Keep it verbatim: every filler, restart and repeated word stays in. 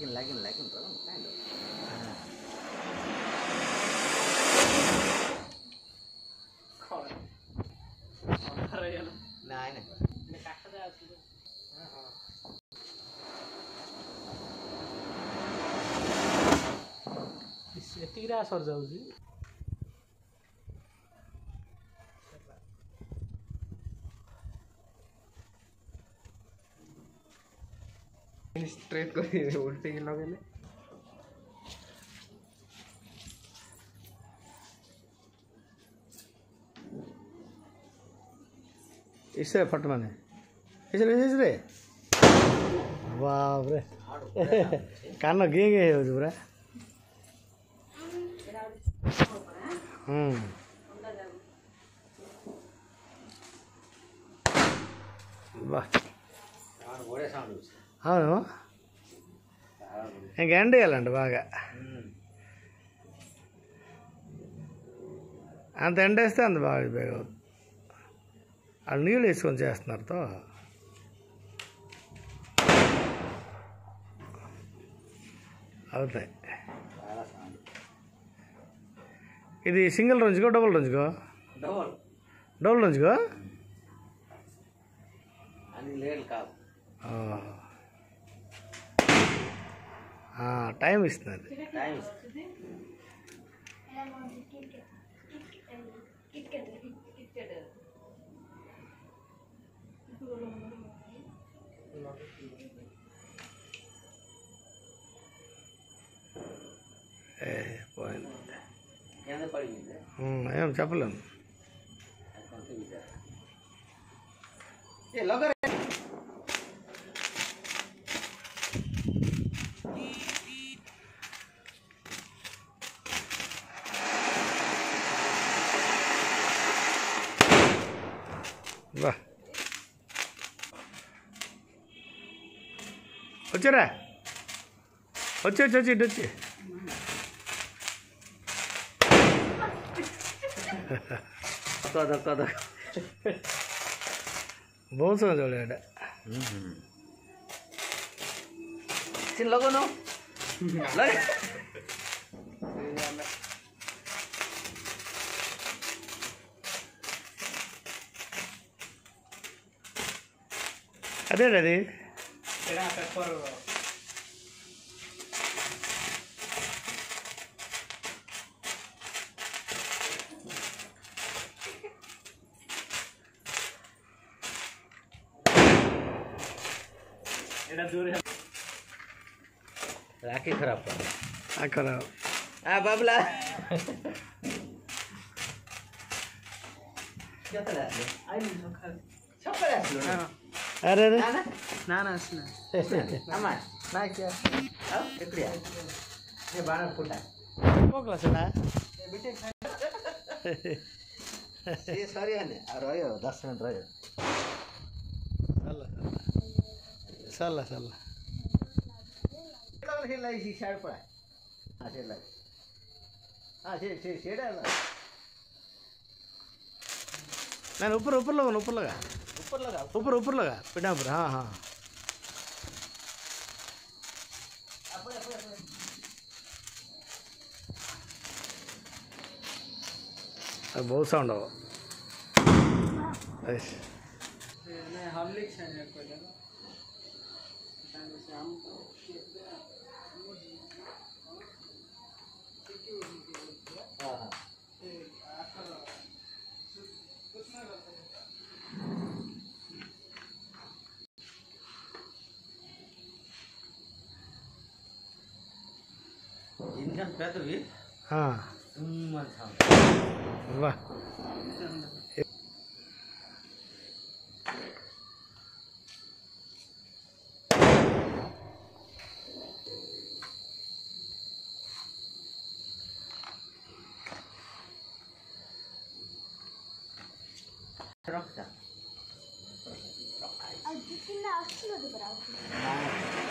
Lagging, lagging, bro. Kind of. Nah, ini. ଏତିକିରେ ସରିଯାଉଛି। Straight କରି ଉଲ୍ଟେଇକି ଲଗେଇଲେ इससे फट माने इसरे इसरे बाप रे कान गे गे हो पूरा हम्म वाह అవును ఇంకా ఎండ వేయాలండి బాగా అంత ఎండ వేస్తే అంత బాగా బేగ వాళ్ళు నీళ్ళు వేసుకొని చేస్తున్నారుతో అవుతాయి ఇది సింగిల్ రంజుకో డబుల్ రంజుకో డబుల్ రంజుకో టైం ఇస్తున్నది ఏం చెప్పలేము వా వచ్చారా వచ్చి వచ్చి వచ్చి ఇటు వచ్చి బౌన్సం చూడాడు చిన్నగోను అదే అది राखी खराब कर आ खराब आ बाबला क्या तला आई लो खा सब पर आसलो ना अरे अरे ना ना असना अम्मा ना क्या अब इकड़िया ये बाण फुटा मोकला सला ए बेटे ये सॉरी है आ रह्यो दस मिनट रह्यो सल्ला सल्ला सल्ला कल खेला इसी साइड पर हां से लग हां से से सेड़ा नहीं ऊपर ऊपर लगा ऊपर लगा ऊपर लगा ऊपर ऊपर लगा पिटा पर हाँ हाँ अब बहुत साउंड हो ऐसे नहीं हम लिख सकते कोई जगह हम इनका पैर तो भी हाँ वाह रखता आज कितना अच्छी लग रहा है।